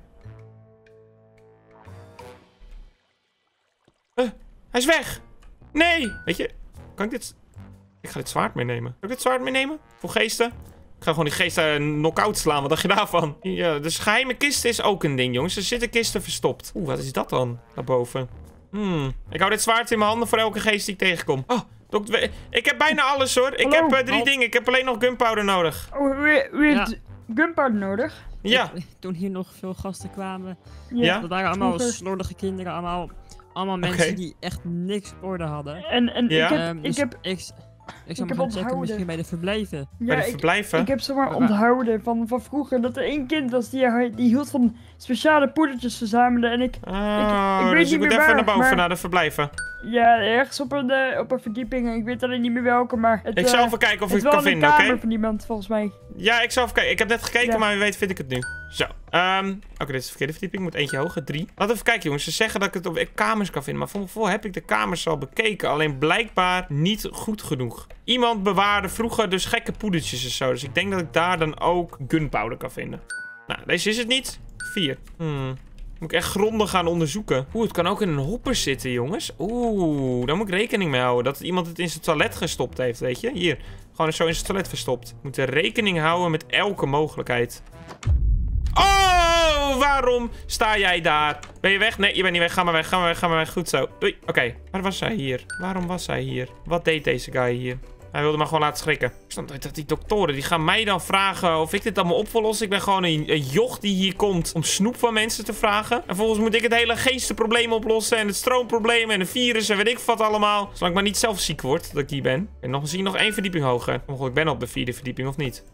Uh, hij is weg. Nee. Weet je, kan ik dit... Ik ga dit zwaard meenemen. Kan ik dit zwaard meenemen? Voor geesten? Ik ga gewoon die geesten knock-out slaan. Wat dacht je daarvan? Ja, dus geheime kisten is ook een ding, jongens. Er zitten kisten verstopt. Oeh, wat is dat dan? Daarboven. Hmm. Ik hou dit zwaard in mijn handen voor elke geest die ik tegenkom. Oh, dokter... Ik heb bijna alles, hoor. Ik Hallo. heb uh, drie oh. dingen. Ik heb alleen nog gunpowder nodig. Oh, wie, wie heeft ja. gunpowder nodig? Ja. Toen hier nog veel gasten kwamen. Ja. Dat waren allemaal slordige kinderen. Allemaal... Allemaal mensen okay. die echt niks op orde hadden. En, en ja? ik heb... Um, dus ik heb... Ik, ik zou maar checken misschien bij de verblijven. Ja, bij de ik, verblijven? Ik heb zomaar onthouden van, van vroeger dat er één kind was die, die hield van speciale poedertjes verzamelen. En ik, oh, ik, ik weet dus niet je moet meer even waar, naar boven, maar, naar de verblijven. Ja, ergens op een, uh, op een verdieping. Ik weet alleen niet meer welke, maar... Het, ik zal uh, even kijken of ik het het kan vinden, oké? Het is wel een kamer van iemand, volgens mij. Ja, ik zal even kijken. Ik heb net gekeken, ja. maar wie weet vind ik het nu. Zo. Um, Oké, okay, dit is de verkeerde verdieping. Ik moet eentje hoger. Drie. Laten we even kijken, jongens. Ze zeggen dat ik het op kamers kan vinden. Maar voor gevoel heb ik de kamers al bekeken. Alleen blijkbaar niet goed genoeg. Iemand bewaarde vroeger dus gekke poedertjes en zo. Dus ik denk dat ik daar dan ook gunpowder kan vinden. Nou, deze is het niet. Vier. Hmm. Moet ik echt grondig gaan onderzoeken. Oeh, het kan ook in een hopper zitten, jongens. Oeh, daar moet ik rekening mee houden. Dat iemand het in zijn toilet gestopt heeft, weet je. Hier, gewoon zo in zijn toilet verstopt. We moeten rekening houden met elke mogelijkheid. Oh, waarom sta jij daar? Ben je weg? Nee, je bent niet weg. Ga maar weg, ga maar weg, ga maar weg. Goed zo. Doei. Oké, okay. Waar was hij hier? Waarom was hij hier? Wat deed deze guy hier? Hij wilde me gewoon laten schrikken. Ik snap nooit dat die doktoren, die gaan mij dan vragen of ik dit allemaal op wil lossen. Ik ben gewoon een, een joch die hier komt om snoep van mensen te vragen. En vervolgens moet ik het hele geestenprobleem oplossen. En het stroomprobleem en de virus en weet ik wat allemaal. Zolang ik maar niet zelf ziek word, dat ik hier ben. En nog misschien nog één verdieping hoger. Oh god, ik ben op de vierde verdieping, of niet?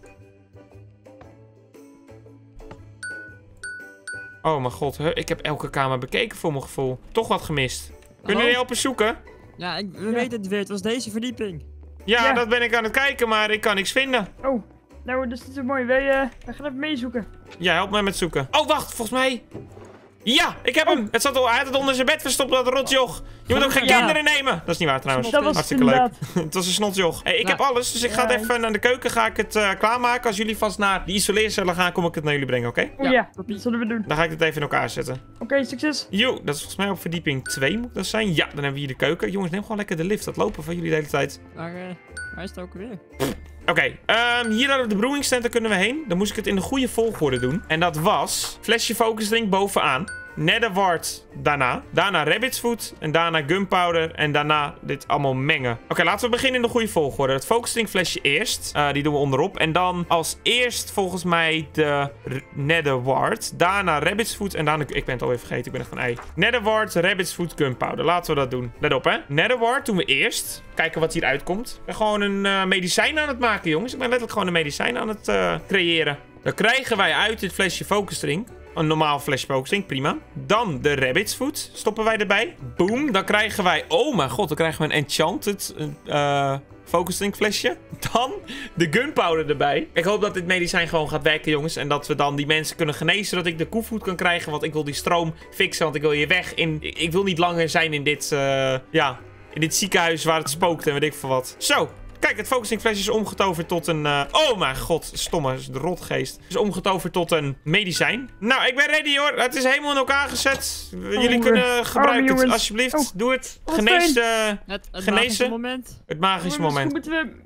Oh mijn god, huh? Ik heb elke kamer bekeken voor mijn gevoel. Toch wat gemist. Kunnen jullie helpen zoeken? Ja, ik, we ja. weten het weer. Het was deze verdieping. Ja, ja, dat ben ik aan het kijken, maar ik kan niks vinden. Oh, nou, dat is niet zo mooi. Wij, uh, wij gaan even meezoeken. Ja, help mij met zoeken. Oh, wacht, volgens mij... Ja, ik heb oh. hem. Het zat al, hij had het onder zijn bed verstopt, dat rotjoch. Je moet ook geen ja. kinderen nemen. Dat is niet waar trouwens. Dat was hartstikke inderdaad. leuk. Het was een snotjoch. Hey, ik nou, heb alles, dus ik ga ja, het even naar de keuken. Ga ik het uh, klaarmaken. Als jullie vast naar de isoleercellen gaan, kom ik het naar jullie brengen, oké? Okay? Oh ja, ja, dat zullen we doen. Dan ga ik het even in elkaar zetten. Oké, okay, succes. Yo, dat is volgens mij op verdieping twee moet dat zijn. Ja, dan hebben we hier de keuken. Jongens, neem gewoon lekker de lift. Dat lopen van jullie de hele tijd. Maar, uh, waar is het ook weer? Oké, okay, um, hier hadden we de brewingcenter kunnen we heen. Dan moest ik het in de goede volgorde doen. En dat was flesje focus drink bovenaan. Netherwart daarna. Daarna rabbit's food. En daarna gunpowder. En daarna dit allemaal mengen. Oké, okay, laten we beginnen in de goede volgorde. Het focus drink flesje eerst. Uh, die doen we onderop. En dan als eerst volgens mij de netherwart. Daarna rabbit's food. En daarna... Ik ben het alweer vergeten. Ik ben echt van ei. Netherwart, rabbit's food, gunpowder. Laten we dat doen. Let op, hè. Netherwart doen we eerst. Kijken wat hier uitkomt. Ik ben gewoon een uh, medicijn aan het maken, jongens. Ik ben letterlijk gewoon een medicijn aan het uh, creëren. Dan krijgen wij uit dit flesje focus drink. Een normaal flesje focus drink, prima. Dan de rabbit's food stoppen wij erbij. Boom, dan krijgen wij... Oh mijn god, dan krijgen we een enchanted uh, focus drink flesje. Dan de gunpowder erbij. Ik hoop dat dit medicijn gewoon gaat werken, jongens. En dat we dan die mensen kunnen genezen, zodat ik de koevoet kan krijgen. Want ik wil die stroom fixen, want ik wil hier weg. In, ik wil niet langer zijn in dit, uh, ja, in dit ziekenhuis waar het spookt en weet ik veel wat. Zo. Kijk, het focusing flesje is omgetoverd tot een... Uh... Oh mijn god, stomme, de rotgeest. Is omgetoverd tot een medicijn. Nou, ik ben ready hoor. Het is helemaal in elkaar gezet. Jullie oh, kunnen gebruiken het, alsjeblieft. Oh. Doe het. Genees, uh, het, het genezen. magische moment. Het magische oh, moment. Moeten we...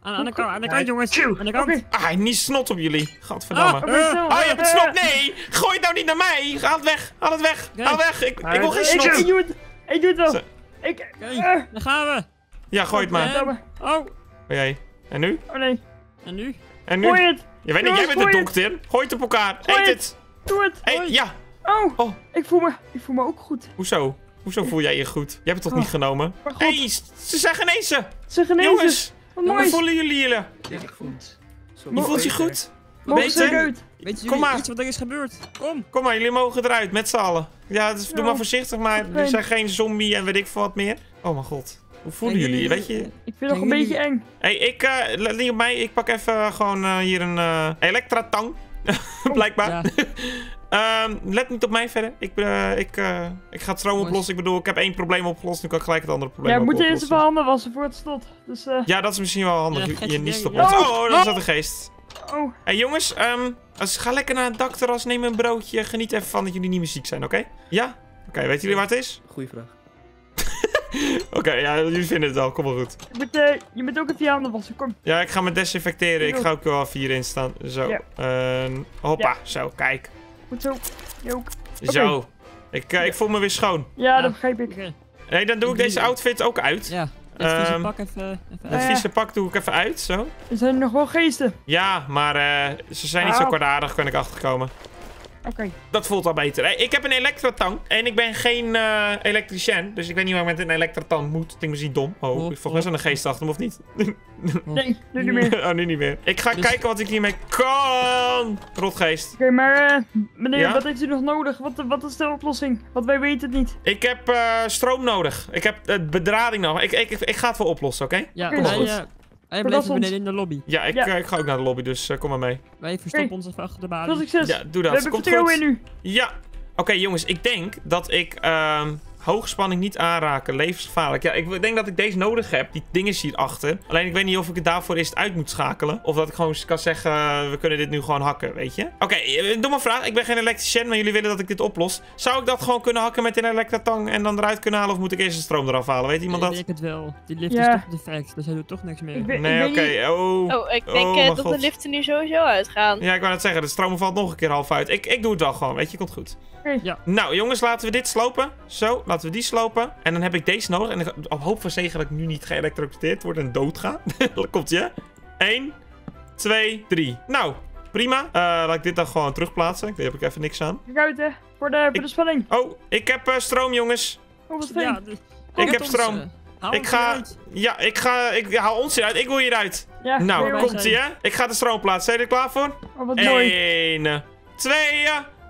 Aan, aan de kant, aan de Oké. kant, jongens. Aan de kant. Oké. Ah, niet snot op jullie. Gadverdamme. Ah, Oké, snel. Oh, je hebt het Eh, snot. Nee, gooi het nou niet naar mij. Haal het weg. Haal het weg. Oké. Haal weg. Ik, ik wil geen Ik, snot. ik doe het. Ik doe het wel. Zo. Ik... Oké, eh, daar gaan we. Ja, gooi het maar. verdamme. Oh, Oh, jee. En nu? Oh nee. en nu? En nu? Gooi het. Je weet niet, jij Jongens, bent de gooi het. dokter. Gooi het op elkaar. Gooi Eet het. het. Doe het. Hey, Hoi. ja. Oh. Oh. Ik voel me... Ik voel me ook goed. Hoezo? Hoezo voel jij je goed? Jij hebt het toch Oh. niet genomen? Maar god. Hé, hey, ze zijn genezen. Ze genezen. Jongens, Wat hoe mooi. voelen jullie jullie? Ja, goed. Je voelt je goed? Mogen ze Beter? eruit? Weet Kom jullie maar. iets wat er is gebeurd? Kom. Kom maar, jullie mogen eruit, met z'n allen. Ja, dus doe Ja. maar voorzichtig, maar Oké. er zijn geen zombie en weet ik veel wat meer. Oh mijn god. Hoe voelen Zijn jullie? jullie- Weet je? Ik vind het nog een jullie- beetje eng. Hé, hey, ik, eh, let niet op mij. Ik pak even eh, gewoon eh, hier een eh elektratang. Blijkbaar. Ja. Ehm, let niet op mij verder. Ik, eh, ik, eh, ik ga het stroom Jongens. oplossen. Ik bedoel, ik heb één probleem opgelost. Nu kan ik gelijk het andere probleem Ja, we ook moeten eerst even oplossen. handen wassen voor het slot. Dus eh... Ja, dat is misschien wel handig. Ja, je gek je idee, niest op ja. ons. Oh, Oh, dat is dat een geest. Oh. Hé hey, jongens, ehm, als, ga lekker naar het dakterras. Neem een broodje. Geniet even van dat jullie niet meer ziek zijn, oké? Ja? Oké, weten jullie waar het is? Goeie vraag. Oké, ja, jullie vinden het wel. Kom maar goed. Je moet, eh, je moet ook even je handen wassen. Kom. Ja, ik ga me desinfecteren. Ik ga ook wel even hierin staan. Zo. Ja. Ehm, hoppa. Ja. Zo, kijk. Goed zo. Je ook. Zo. Ik, eh, ik voel me weer schoon. Ja, Ja. dat begrijp ik. Oké. Nee, dan doe ik deze outfit ook uit. Ja, dit vieze Ehm, pak even, even Het uit. Ja. vieze pak doe ik even uit, zo. Er zijn nog wel geesten. Ja, maar eh, ze zijn niet zo Au. kwaadaardig, kan ik achterkomen. Oké. Dat voelt al beter. Hey, ik heb een elektrotang en ik ben geen eh elektricien. Dus ik weet niet waar ik met een elektrotang moet. Ik denk misschien dom. Oh, Oh, ik volg best wel een geest achter me, of niet? Nee, nu niet meer. Oké, Oh, nu niet meer. Ik ga Dus- kijken wat ik hiermee kan. Rotgeest. maar eh, meneer, Ja? wat heeft u nog nodig? Wat, wat is de oplossing? Want wij weten het niet. Ik heb eh, stroom nodig. Ik heb uh, bedrading nodig. Ik, ik, ik ga het wel oplossen, oké? Ja, Oké, wij, goed. eh, wij Verras blijven ons. beneden in de lobby. Ja, ik, Ja. eh, ik ga ook naar de lobby, dus eh, kom maar mee. Wij verstoppen ons even achter de Veel balie. succes. Ja, doe We dat. hebben Komt vertrouwen goed. in u. Ja. Oké, jongens, ik denk dat ik ehm hoogspanning niet aanraken, levensgevaarlijk. Ja, ik denk dat ik deze nodig heb. Die ding is hierachter. Alleen ik weet niet of ik het daarvoor eerst uit moet schakelen. Of dat ik gewoon kan zeggen, eh, we kunnen dit nu gewoon hakken, weet je. Oké, eh, doe maar vraag. Ik ben geen elektricien, maar jullie willen dat ik dit oplos. Zou ik dat gewoon kunnen hakken met een elektratang en dan eruit kunnen halen? Of moet ik eerst de stroom eraf halen? Weet iemand Ik dat? denk het wel. Die lift Ja. is toch defect, dus hij doet toch niks meer. Ik weet, Nee, ik oké. weet niet. Oh. Oh, ik denk Oh, eh, mijn dat god. de liften nu sowieso uitgaan. Ja, ik wou net zeggen, de stroom valt nog een keer half uit. Ik, ik doe het wel gewoon, weet je, komt goed. Oké. Ja. Nou, jongens, laten we dit slopen. Zo, laten we die slopen. En dan heb ik deze nodig. En ik op hoop van zegen dat ik nu niet geëlektrocuteerd word en doodga. Dan komt je. één, twee, drie. Nou, prima. Eh, laat ik dit dan gewoon terugplaatsen. Daar heb ik even niks aan. Kijk uit, hè. Voor de, voor Ik- de spanning. Oh, ik heb eh, stroom, jongens. Oh, wat fijn. Ja, de- Ik Haal heb ons, stroom. eh, haal Ik ons ga... eruit. Ja, ik ga... Ik haal ons hieruit. Ik wil hieruit. Ja, Nou, heel wij goed. komt zijn- ie, hè? Ik ga de stroom plaatsen. Zijn jullie er klaar voor? Oh, wat mooi. Eén, twee,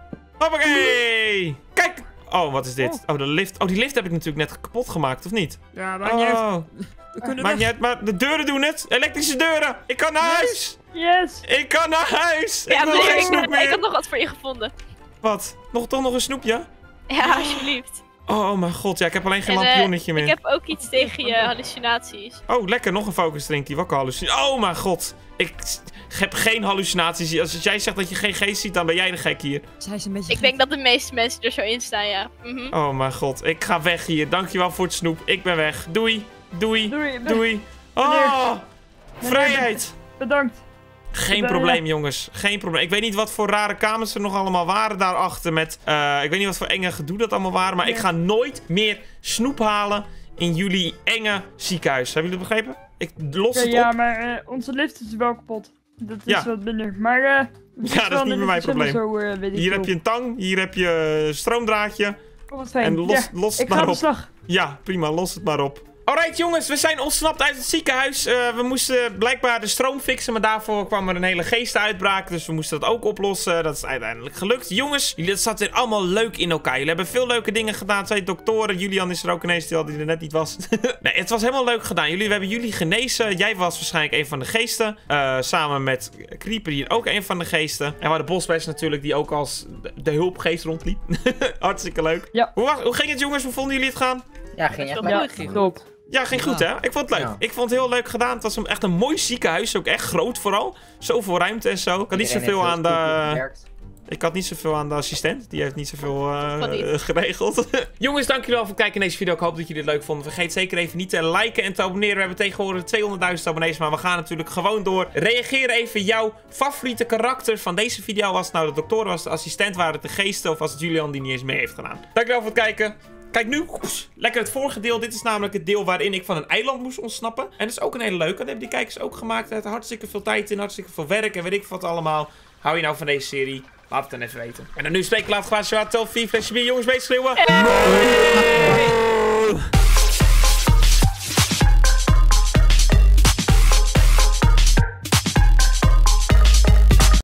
hoppakee! Kijk! Oh, wat is dit? Oh, de lift. Oh, die lift heb ik natuurlijk net kapot gemaakt, of niet? Ja, maakt niet uit. Oh, We kunnen maakt weg. niet uit, maar de deuren doen het. Elektrische deuren. Ik kan naar huis. Yes. Ik kan naar huis. Ja, ik wil meneer, geen ik, snoep ik meer. had nog wat voor je gevonden. Wat? Nog, toch nog een snoepje? Ja, alsjeblieft. Oh, oh mijn god, ja, ik heb alleen geen En, eh, lampionnetje meer. Ik heb ook iets tegen je hallucinaties. Oh, lekker, nog een focus drinkie. Wat kan hallucinatie? Oh mijn god. Ik s- heb geen hallucinaties. Als jij zegt dat je geen geest ziet, dan ben jij de gek hier. Zij is een beetje Ik denk dat de meeste mensen er zo in staan, ja. Mhm. Oh mijn god, ik ga weg hier. Dankjewel voor het snoep. Ik ben weg. Doei. Doei. Doei. Doei. Oh, Meneer, vrijheid. Bedankt. Geen Ja, probleem, jongens. Geen probleem. Ik weet niet wat voor rare kamers er nog allemaal waren daarachter. Met, eh, ik weet niet wat voor enge gedoe dat allemaal waren. Maar ik Ja. ga nooit meer snoep halen in jullie enge ziekenhuis. Hebben jullie het begrepen? Ik los Oké, het ja, op. maar eh, onze lift is wel kapot. Dat is Ja. wat minder. Maar eh het Ja, dat is wel niet een meer mijn interessante probleem. Zo, eh, weet ik Hier veel. heb je een tang. Hier heb je een stroomdraadje. Oh, wat fijn. En los, Ja, los het ik ga maar aan de op. slag. Ja, prima. Los het maar op. Alright jongens, we zijn ontsnapt uit het ziekenhuis. Eh, we moesten blijkbaar de stroom fixen, maar daarvoor kwam er een hele geestenuitbraak. Dus we moesten dat ook oplossen. Dat is uiteindelijk gelukt. Jongens, jullie, dat zat weer allemaal leuk in elkaar. Jullie hebben veel leuke dingen gedaan. Twee doktoren. Julian is er ook ineens, die er net niet was. Nee, het was helemaal leuk gedaan. Jullie, we hebben jullie genezen. Jij was waarschijnlijk een van de geesten. Eh, samen met Creeper hier ook een van de geesten. En we hadden Bosbest natuurlijk, die ook als de, de hulpgeest rondliep. Hartstikke leuk. Ja. Hoe, was- hoe ging het jongens? Hoe vonden jullie het gaan? Ja, ging echt Ja, Ja, lekker. top. Ja, ging goed, Ja. hè? Ik vond het leuk. Ja. Ik vond het heel leuk gedaan. Het was een, echt een mooi ziekenhuis. Ook echt groot vooral. Zoveel ruimte en zo. Ik had niet Iedereen zoveel heeft aan heel goed de... gewerkt. Ik had niet zoveel aan de assistent. Die heeft niet zoveel uh, Van niet. uh, geregeld. Jongens, dank jullie wel voor het kijken in deze video. Ik hoop dat jullie het leuk vonden. Vergeet zeker even niet te liken en te abonneren. We hebben tegenwoordig tweehonderdduizend abonnees. Maar we gaan natuurlijk gewoon door. Reageer even jouw favoriete karakter van deze video. Was het nou de dokter, was het de assistent, waren het de geesten of was het Julian die niet eens mee heeft gedaan. Dank jullie wel voor het kijken. Kijk nu, oeps, lekker het vorige deel. Dit is namelijk het deel waarin ik van een eiland moest ontsnappen. En dat is ook een hele leuke. Dat hebben die kijkers ook gemaakt. Er zit hartstikke veel tijd in, hartstikke veel werk en weet ik wat allemaal. Hou je nou van deze serie? Laat het dan even weten. En dan nu spreken laat graag zo. Tel vier flesje bier. Jongens, mee schreeuwen. Hey.